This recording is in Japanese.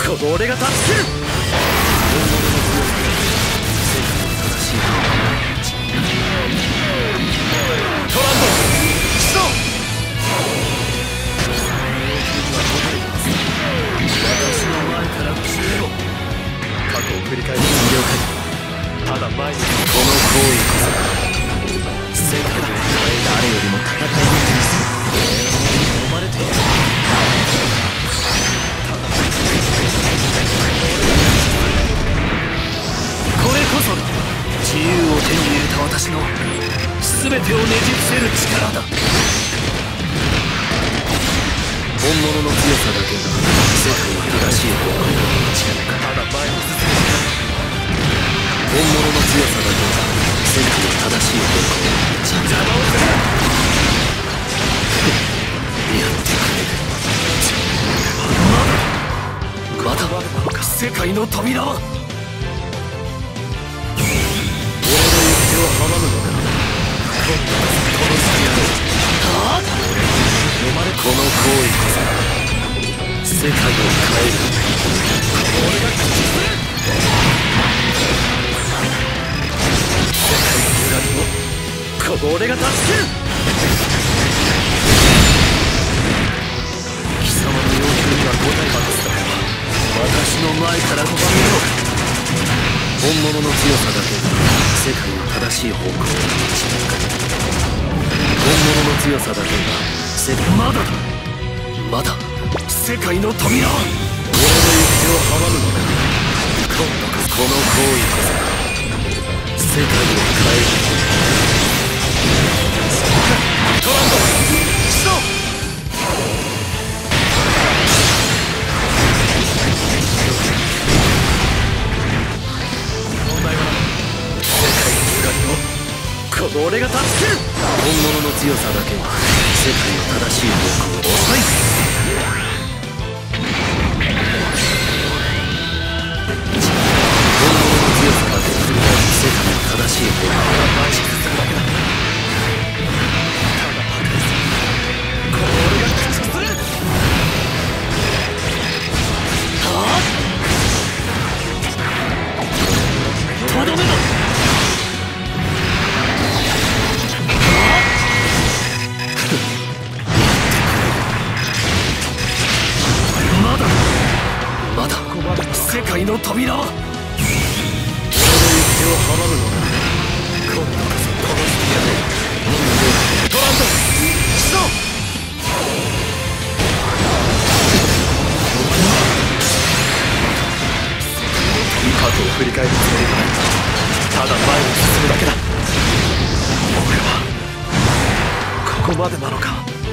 この俺が助ける。トランド起動。私の前から15。過去を振り返る了解。ただ前にこの行為こそ世界で誰よりも戦い抜いてみせる。生まれている。これこそが自由を手に入れた私の全てをねじ伏せる力だ。本物の強さだけが世界の正しい方向に導く。ただ前に進む。本物の強さだけが世界の正しい方向に導く。邪魔をする。やってくれる。まだ世界の扉は俺の行く手を阻むのか。今度こそ殺してやる。はあ、この行為こそ世界を変える。俺が勝ちする。世界の裏にもこの俺が助ける。貴様の要求には答えたはずだ。私の前から拒めるのか。本物の強さだけが世界の正しい方向に導く。本物の強さだけが世界。まだだ。まだ世界の扉は俺の行く手を阻むのか。今度こそこの行為こそ世界を変える。トランド起動。問題は世界の裏にもこの俺が助ける。本物の強さだけが世界の正しい方向を抑える。本物の強さだけが世界の正しい方向を前に進むだけだ。ただ破壊する。この俺が駆逐する。はあ、とどめだ。まだ世界の扉は俺の行く手を阻むのだ。今度こそ殺してやる。トランド起動。過去を振り返るつもりがない。ただ前に進むだけだ。俺はここまでなのか。